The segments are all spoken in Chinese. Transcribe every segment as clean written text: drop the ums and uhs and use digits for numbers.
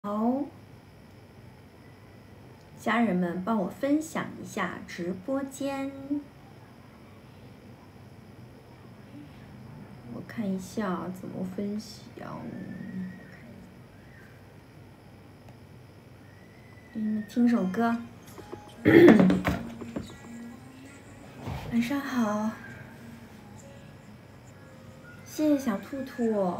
好，家人们帮我分享一下直播间。我看一下怎么分享。给你们听首歌。晚上好，谢谢小兔兔。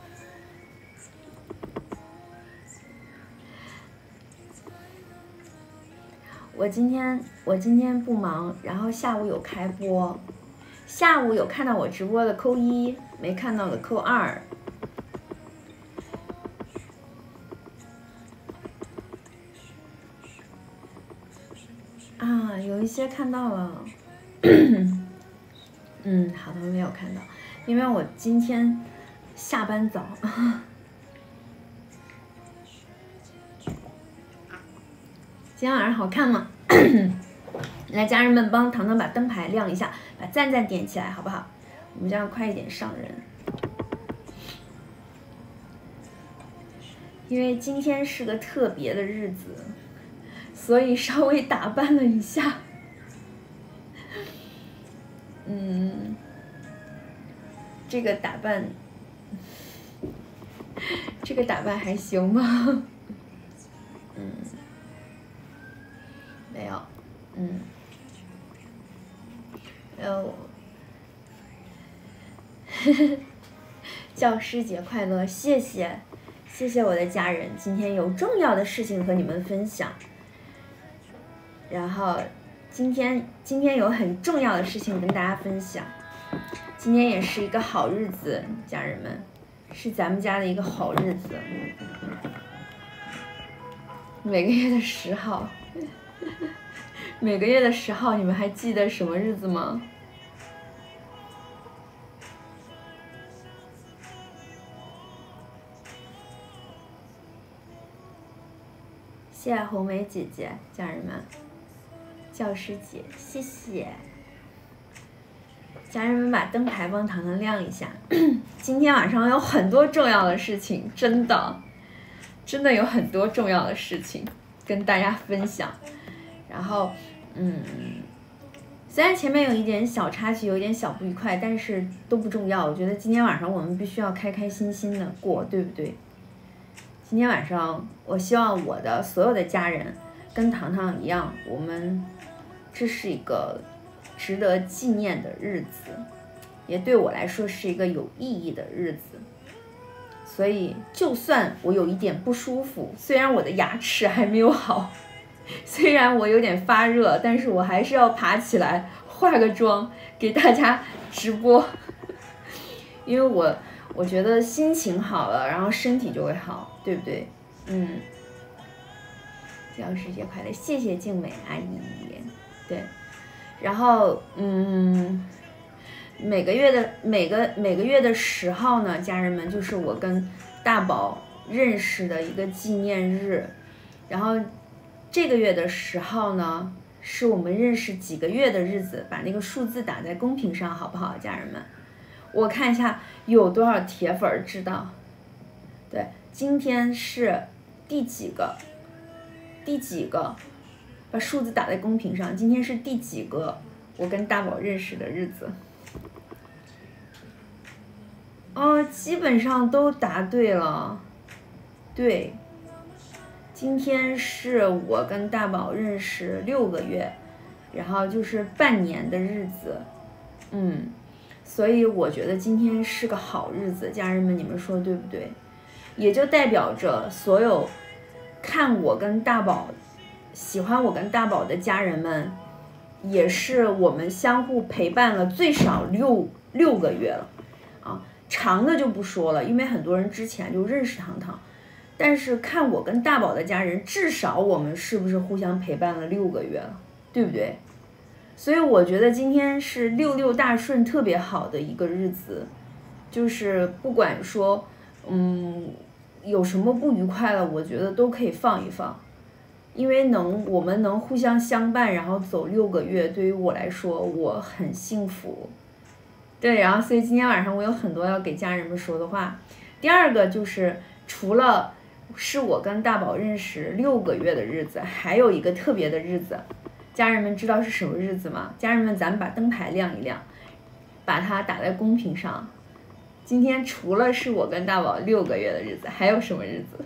我今天不忙，然后下午有开播，下午有看到我直播的扣1，没看到的扣2。啊，有一些看到了。好的，没有看到，因为我今天下班早。今天晚上好看吗？来，家人们帮糖糖把灯牌亮一下，把赞赞点起来，好不好？我们这样快一点上人。因为今天是个特别的日子，所以稍微打扮了一下。这个打扮还行吗？没有，教师节快乐！谢谢我的家人，今天有重要的事情和你们分享。然后今天有很重要的事情跟大家分享。今天也是一个好日子，家人们，是咱们家的一个好日子。每个月的10号，每个月的10号，你们还记得什么日子吗？谢谢红梅姐姐，家人们，教师节，谢谢。家人们把灯牌帮糖糖亮一下。今天晚上有很多重要的事情，真的有很多重要的事情跟大家分享。然后，虽然前面有一点小插曲，有一点小不愉快，但是都不重要。我觉得今天晚上我们必须要开开心心的过，对不对？今天晚上，我希望我的所有的家人跟糖糖一样，这是一个值得纪念的日子，也对我来说是一个有意义的日子。所以就算我有一点不舒服，虽然我的牙齿还没有好，虽然我有点发热，但是我还是要爬起来化个妆给大家直播。因为我觉得心情好了，然后身体就会好，对不对？教师节快乐，谢谢静美阿姨。对，然后每个月的10号呢，家人们，就是我跟大宝认识的一个纪念日。然后这个月的10号呢，是我们认识几个月的日子，把那个数字打在公屏上，好不好，家人们？我看一下有多少铁粉知道。对，今天是第几个？把数字打在公屏上，今天是第几个我跟大宝认识的日子？基本上都答对了。对，今天是我跟大宝认识6个月，然后就是半年的日子。所以我觉得今天是个好日子，家人们，你们说对不对？也就代表着所有看我跟大宝、喜欢我跟大宝的家人们，也是我们相互陪伴了最少六个月了啊。长的就不说了，因为很多人之前就认识糖糖，但是看我跟大宝的家人，至少我们是不是互相陪伴了6个月了，对不对？所以我觉得今天是66大顺特别好的一个日子，就是不管说有什么不愉快了，我觉得都可以放一放，因为我们能互相相伴，然后走6个月，对于我来说我很幸福。对，然后所以今天晚上我有很多要给家人们说的话。第二个就是除了是我跟大宝认识6个月的日子，还有一个特别的日子，家人们知道是什么日子吗？家人们，咱们把灯牌亮一亮，把它打在公屏上。今天除了是我跟大宝6个月的日子，还有什么日子？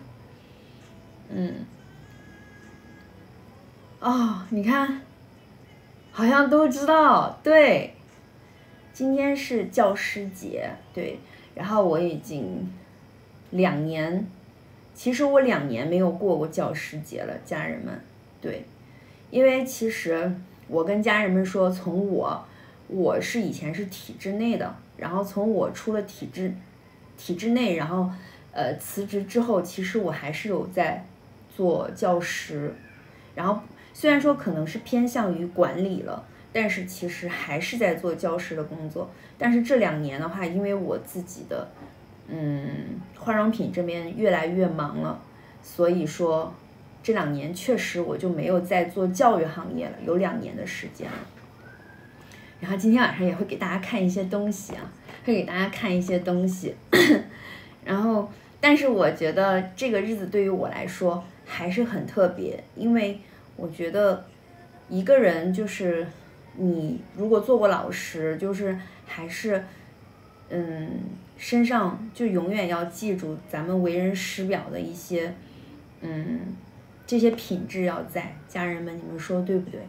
哦，你看，好像都知道。对，今天是教师节，对，然后我已经2年，其实我2年没有过过教师节了，家人们。对，因为其实我跟家人们说，从我是以前是体制内的，然后从我出了体制内，然后辞职之后，其实我还是有在做教师，然后虽然说可能是偏向于管理了，但是其实还是在做教师的工作。但是这2年的话，因为我自己的化妆品这边越来越忙了，所以说这2年确实我就没有再做教育行业了，有2年的时间了。然后今天晚上也会给大家看一些东西啊，会给大家看一些东西。然后，但是我觉得这个日子对于我来说还是很特别，因为我觉得一个人就是你如果做过老师，就是还是身上就永远要记住咱们为人师表的一些这些品质要在。家人们，你们说对不对？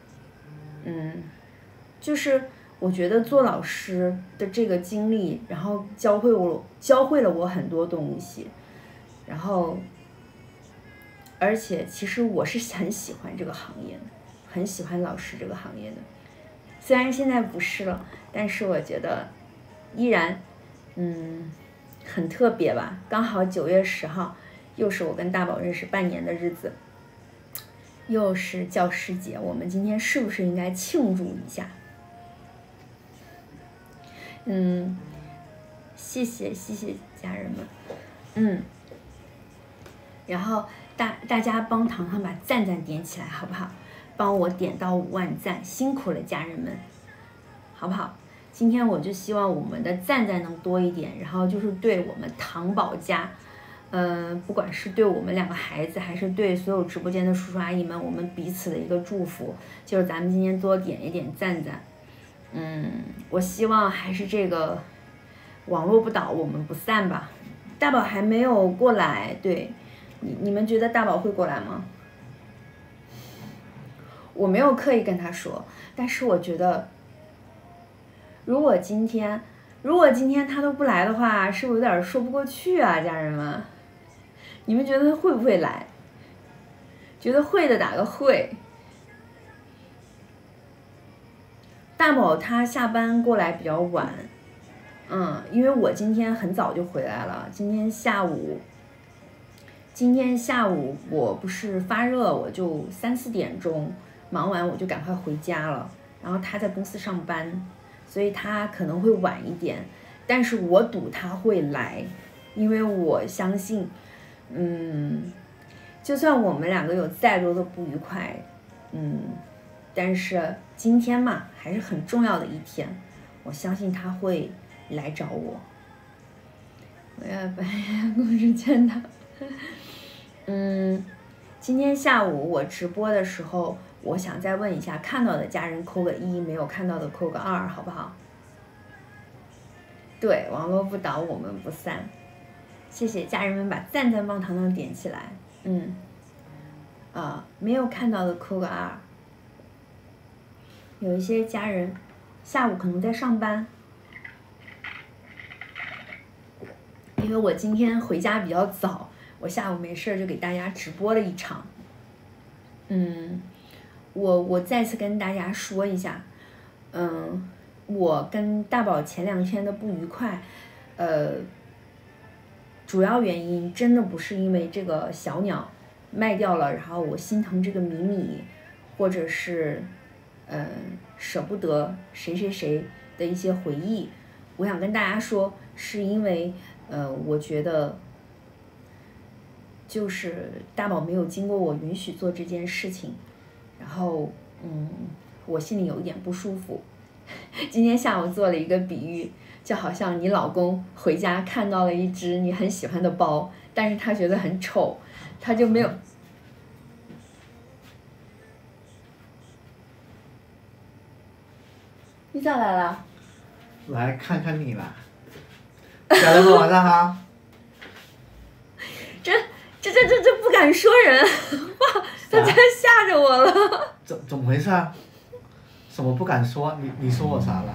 就是我觉得做老师的这个经历，然后教会了我很多东西，然后而且其实我是很喜欢这个行业的，很喜欢老师这个行业的。虽然现在不是了，但是我觉得依然很特别吧。刚好9月10号又是我跟大宝认识半年的日子，又是教师节，我们今天是不是应该庆祝一下？谢谢家人们。然后大家帮糖糖把赞点起来好不好？帮我点到5万赞，辛苦了家人们，好不好？今天我就希望我们的赞能多一点，然后就是对我们糖宝家，不管是对我们2个孩子，还是对所有直播间的叔叔阿姨们，我们彼此的一个祝福，就是咱们今天多点一点赞。我希望还是这个网络不倒，我们不散吧。大宝还没有过来，对，你们觉得大宝会过来吗？我没有刻意跟他说，但是我觉得，如果今天他都不来的话，是不是有点说不过去啊，家人们？你们觉得他会不会来？觉得会的打个会。大宝他下班过来比较晚，因为我今天很早就回来了。今天下午我不是发热，我就3、4点钟忙完我就赶快回家了。然后他在公司上班，所以他可能会晚一点，但是我赌他会来，因为我相信，就算我们2个有再多的不愉快，但是今天嘛，还是很重要的一天，我相信他会来找我。我要把故事见到。今天下午我直播的时候，我想再问一下，看到的家人扣个1，没有看到的扣个2，好不好？对，网络不倒，我们不散。谢谢家人们把赞帮糖糖点起来。没有看到的扣个2。有一些家人下午可能在上班，因为我今天回家比较早，我下午没事就给大家直播了一场。我再次跟大家说一下，我跟大宝前2天的不愉快，主要原因真的不是因为这个小鸟卖掉了，然后我心疼这个米米，或者是舍不得谁的一些回忆。我想跟大家说，是因为我觉得就是大宝没有经过我允许做这件事情，然后我心里有一点不舒服。今天下午做了一个比喻，就好像你老公回家看到了一只你很喜欢的包， 但是他觉得很丑，他就没有。你咋来了？ 来看看你啦，家人们晚上好。 这不敢说人，哇，他真吓着我了。 怎么回事啊？什么不敢说？你说我啥了？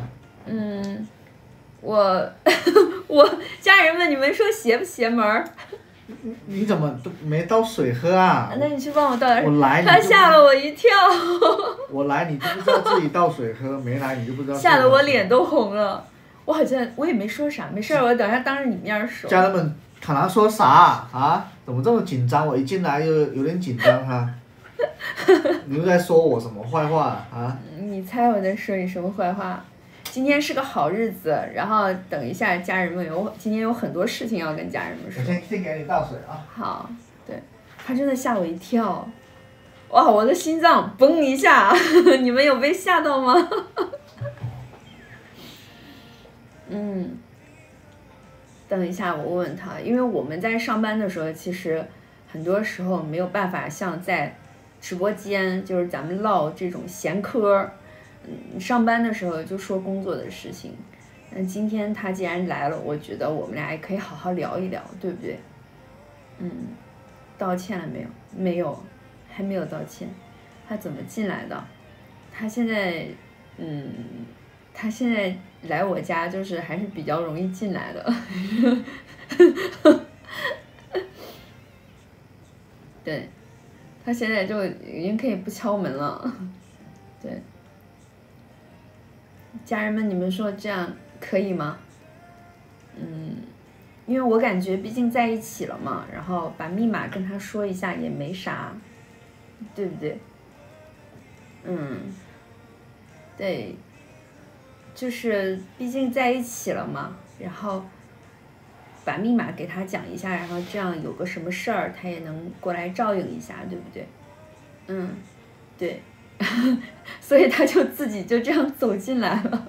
我家人们，你们说邪不邪门儿？ 你怎么都没倒水喝啊？ 那你去帮我倒点。 我来， 他吓了我一跳。 我来你就不知道自己倒水喝，没来你就不知道。 吓得我脸都红了。我好像我也没说啥，没事儿，我等下当着你面说。 家人们，看他说啥啊？怎么这么紧张？我一进来就有点紧张哈。你又在说我什么坏话啊？ 你猜我在说你什么坏话？今天是个好日子，然后等一下家人们今天有很多事情要跟家人们说。 我先给你倒水啊。 好，对，他真的吓我一跳，哇，我的心脏嘣一下，你们有被吓到吗？等一下我问他，因为我们在上班的时候，其实很多时候没有办法像在直播间，就是咱们唠这种闲嗑。上班的时候就说工作的事情，今天他既然来了，我觉得我们俩也可以好好聊一聊，对不对？道歉了没有？没有，还没有道歉。他怎么进来的？他现在来我家就是还是比较容易进来的。对，他现在就已经可以不敲门了。对。家人们，你们说这样可以吗？因为我感觉毕竟在一起了嘛，然后把密码跟他说一下也没啥，对不对？对，就是毕竟在一起了嘛，然后把密码给他讲一下，然后这样有个什么事儿他也能过来照应一下，对不对？对。所以他就自己就这样走进来了。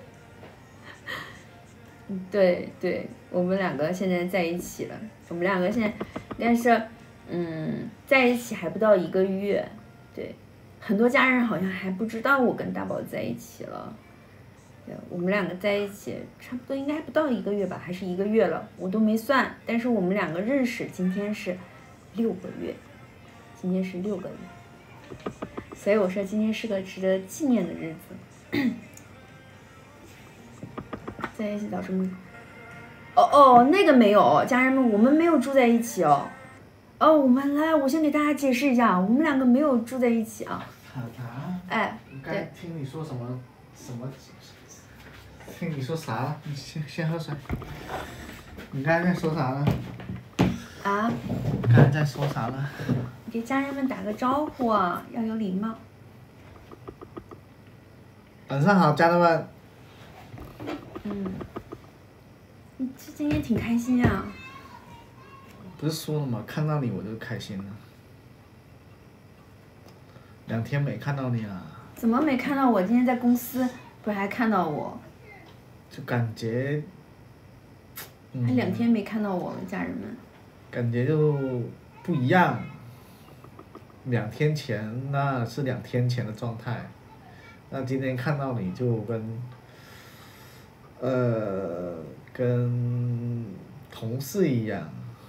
对，我们两个现在在一起了。我们两个现在，但是在一起还不到1个月。对，很多家人好像还不知道我跟大宝在一起了。对，我们两个在一起差不多应该不到1个月吧，还是1个月了，我都没算。但是我们两个认识今天是6个月，今天是6个月。所以我说今天是个值得纪念的日子。在一起到什么？那个没有，家人们，我们没有住在一起哦。我先给大家解释一下，我们两个没有住在一起啊。哎， 对。听你说什么？听你说啥了？你先喝水。你刚才在说啥了？ 啊？ 刚才在说啥了？ 给家人们打个招呼啊，要有礼貌。 晚上好，家人们。 你今天挺开心啊。 不是说了吗？看到你我就开心了。2天没看到你了。 怎么没看到我？今天在公司不是还看到我？ 就感觉。 还2天没看到我了，家人们。 感觉就不一样。2天前那是2天前的状态，那今天看到你就跟同事一样。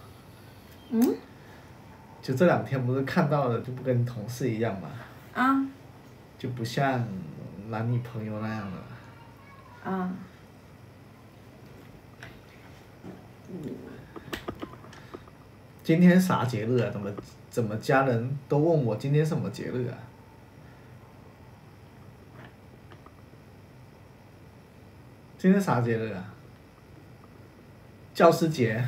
就这2天不是看到了就不跟同事一样嘛。就不像男女朋友那样的。今天啥节日啊？怎么家人都问我今天什么节日啊？今天啥节日啊？教师节。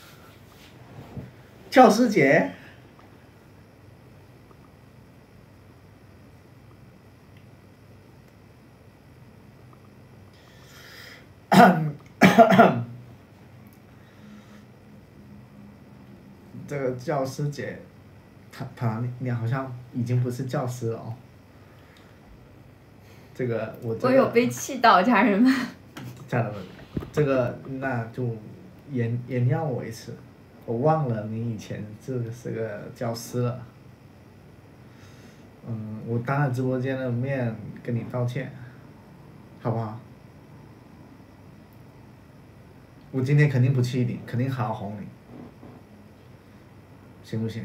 教师节。这个教师节，你好像已经不是教师了哦。这个我有被气到，家人们。 家人们，这个那就原谅我一次， 我忘了你以前是个教师了。我当着直播间的面跟你道歉，好不好？我今天肯定不气你，肯定好好哄你，行不行？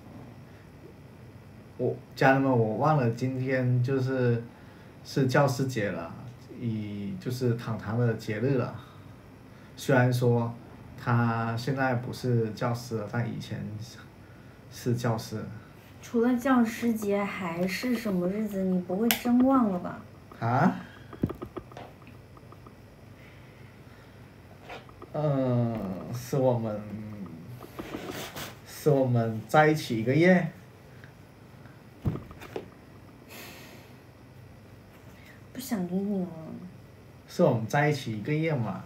家人们，我忘了今天是教师节了，就是糖糖的节日了。虽然说他现在不是教师了，但以前是教师。 除了教师节还是什么日子？你不会真忘了吧？ 啊？是我们在一起1个月。 不想理你了。 是我们在一起1个月嘛，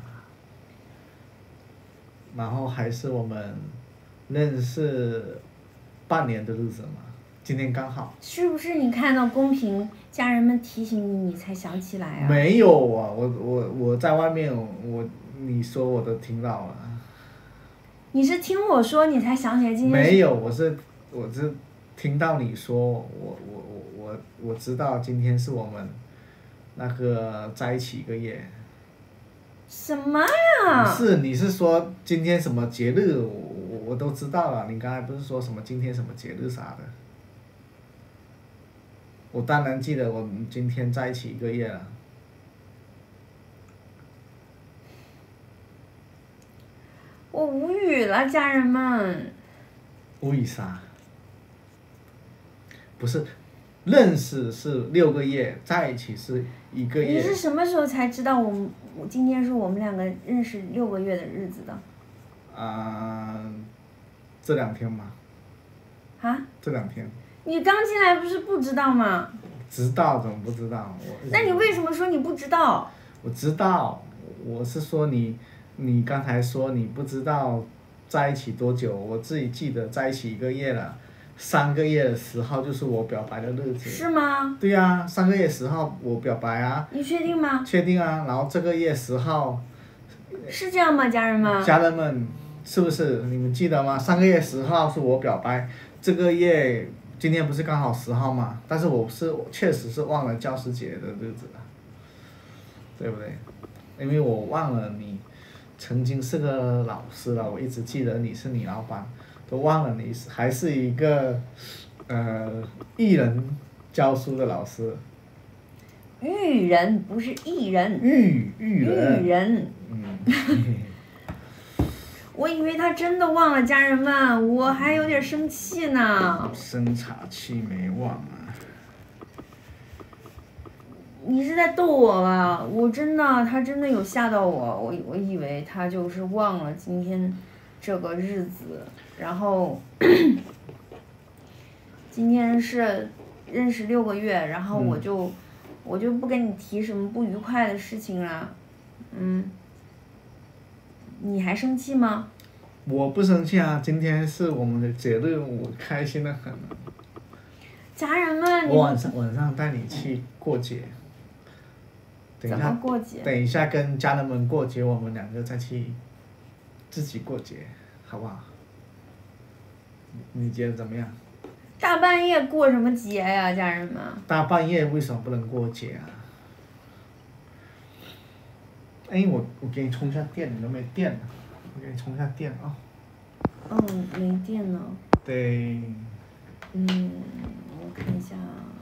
然后还是我们认识半年的日子嘛，今天刚好。 是不是你看到公屏家人们提醒你，你才想起来啊？ 没有啊，我在外面，你说我都听到了。 你是听我说你才想起来今天？ 没有，我是听到你说，我知道今天是我们那个在一起1个月。 什么呀？ 你是说今天什么节日？我都知道了。你刚才不是说什么今天什么节日啥的？我当然记得我们今天在一起1个月了。 我无语了，家人们。 无语啥？不是，认识是6个月，在一起是1个月。 你是什么时候才知道我今天是我们2个认识6个月的日子的？ 这2天吧。 啊？ 这2天。 你刚进来不是不知道吗？ 知道，怎么不知道？ 那你为什么说你不知道？ 我知道，我是说你刚才说你不知道在一起多久，我自己记得在一起1个月了，3个月的10号就是我表白的日子。 是吗？ 对呀，3个月10号我表白啊。 你确定吗？ 确定啊，然后这个月10号。 是这样吗，家人们？ 家人们，是不是你们记得吗？3个月10号是我表白，这个月今天不是刚好10号吗？但是我确实是忘了教师节的日子了，对不对？因为我忘了你曾经是个老师了，我一直记得你是你老板，都忘了你还是一个艺人教书的老师。 育人不是艺人。 育人。我以为他真的忘了，家人们，我还有点生气呢。 生茶气没忘啊。 你是在逗我吧？他真的有吓到我，我以为他就是忘了今天这个日子，然后今天是认识6个月，然后我就不跟你提什么不愉快的事情了，你还生气吗？ 我不生气啊，今天是我们的节日，我开心的很。 家人们， 我晚上带你去过节。 怎么过节？ 等一下跟家人们过节，我们2个再去自己过节，好不好？你觉得怎么样？ 大半夜过什么节呀，家人们？ 大半夜为什么不能过节啊？哎，我给你充下电，你都没电了，我给你充下电啊。 没电了。 对。 我看一下。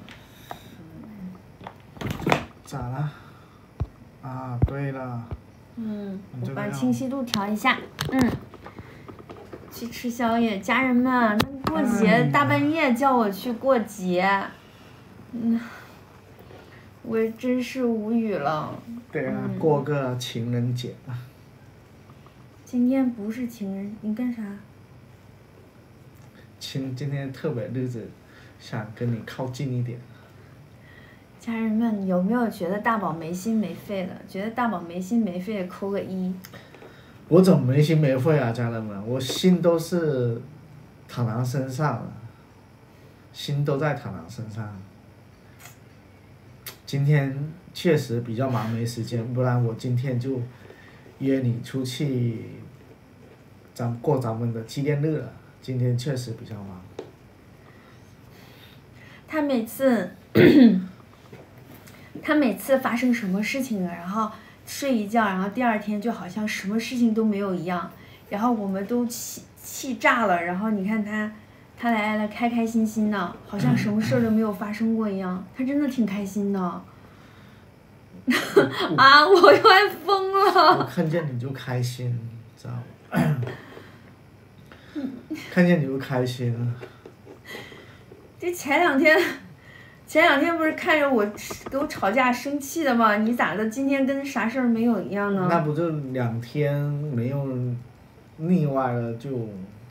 咋了？啊，对了。 我把清晰度调一下。去吃宵夜，家人们，过节大半夜叫我去过节，我真是无语了。 对啊，过个情人节嘛。 今天不是情人，你干啥？ 今天特别日子，想跟你靠近一点。 家人们有没有觉得大宝没心没肺的？觉得大宝没心没肺的扣个1。 我怎么没心没肺啊，家人们？我心都是糖糖身上了，心都在糖糖身上。今天确实比较忙，没时间，不然我今天就约你出去咱们的纪念日了。今天确实比较忙。 他每次发生什么事情了，然后睡一觉，然后第二天就好像什么事情都没有一样，然后我们都气炸了。然后你看他来了，开开心心的，好像什么事儿都没有发生过一样。他真的挺开心的。啊！我快疯了。 我看见你就开心，知道吗？看见你就开心。 这前两天不是看着我跟我吵架生气的吗？你咋的？今天跟啥事儿没有一样呢？ 那不就2天没有腻歪了，就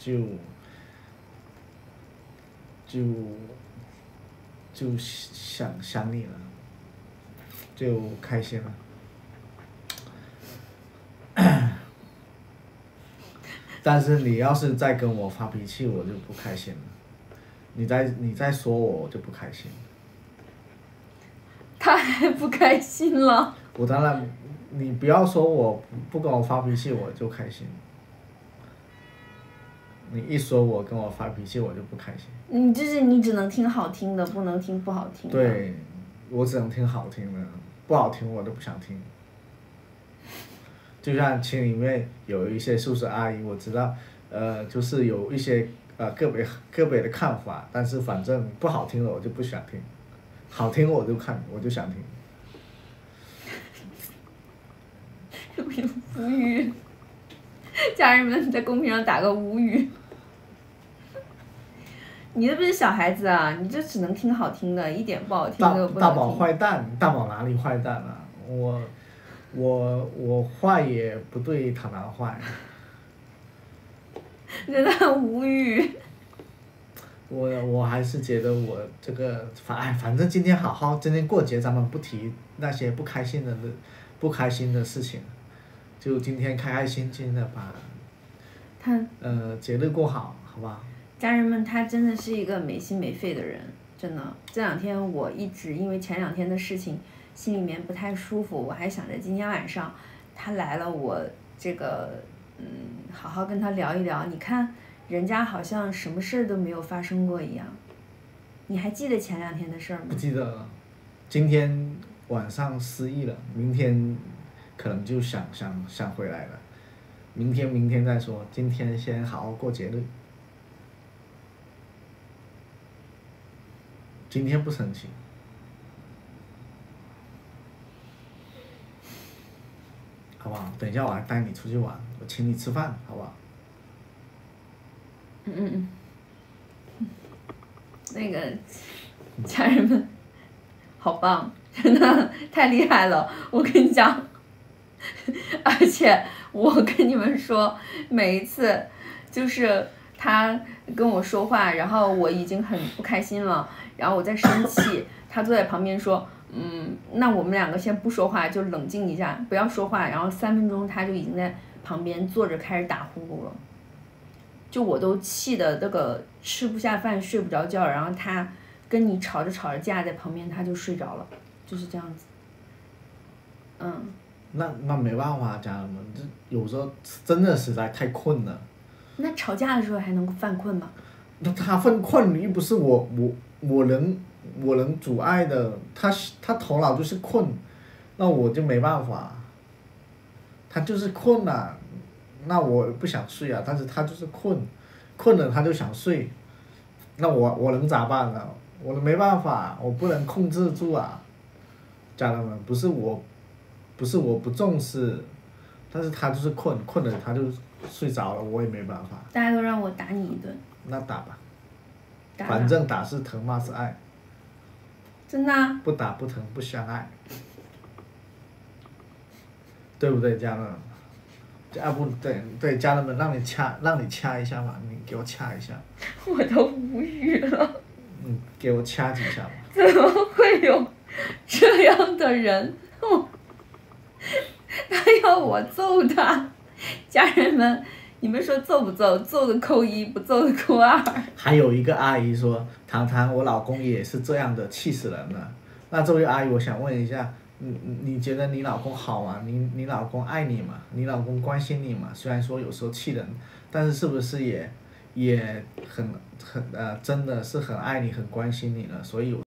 想你了，就开心了。但是你要是再跟我发脾气，我就不开心了。你再说我就不开心。 他还不开心了。 我当然，你不要说我不跟我发脾气我就开心。你一说我跟我发脾气我就不开心。 你只能听好听的，不能听不好听的。 对，我只能听好听的，不好听我都不想听。就像群里面有一些叔叔阿姨，我知道，就是有一些个别的看法，但是反正不好听的我就不想听，好听我就想听。 无语，家人们在公屏上打个无语。你这不是小孩子啊，你这只能听好听的，一点不好听的不能听。 大宝坏蛋，大宝哪里坏蛋了？我坏也不对螳螂坏。 真的很无语。 我还是觉得我这个反正今天今天过节咱们不提那些不开心的事情，就今天开开心心的把节日过好，好不好？ 家人们，他真的是一个没心没肺的人，真的。这2天我一直因为前2天的事情，心里面不太舒服，我还想着今天晚上他来了，我这个好好跟他聊一聊。你看人家好像什么事儿都没有发生过一样。你还记得前2天的事儿吗？ 不记得了。今天晚上失忆了，明天可能就想回来了。明天再说，今天先好好过节日。今天不生气，好不好？等一下我还带你出去玩，我请你吃饭，好不好？ 那个家人们，好棒，真的太厉害了！我跟你讲，而且我跟你们说，每一次就是他跟我说话，然后我已经很不开心了，然后我在生气，他坐在旁边说，那我们2个先不说话，就冷静一下，不要说话。然后3分钟他就已经在旁边坐着开始打呼噜了，就我都气得那个吃不下饭睡不着觉，然后他跟你吵着架在旁边他就睡着了，就是这样子。 那没办法，家人们，这有时候真的实在太困了。 那吵架的时候还能犯困吗？ 那他犯困又不是我能阻碍的，他头脑就是困，那我就没办法。他就是困了，那我不想睡啊，但是他就是困了他就想睡，那我能咋办呢？我没办法，我不能控制住啊。家人们，不是我不重视，但是他就是困了他就睡着了，我也没办法。 大家都让我打你一顿。 那打吧。 打反正打是疼，骂是爱。 真的啊？ 不打不疼不相爱，对不对，家人？不对，家人们让你掐一下嘛，你给我掐一下。 我都无语了。 给我掐几下嘛。 怎么会有这样的人？他要我揍他，家人们，你们说揍不揍？揍的扣1，不揍的扣2。 还有一个阿姨说：“糖糖，我老公也是这样的，气死人了。”那这位阿姨，我想问一下，你觉得你老公好吗？你老公爱你吗？你老公关心你吗？虽然说有时候气人， 但是是不是也很真的是很爱你很关心你了，所以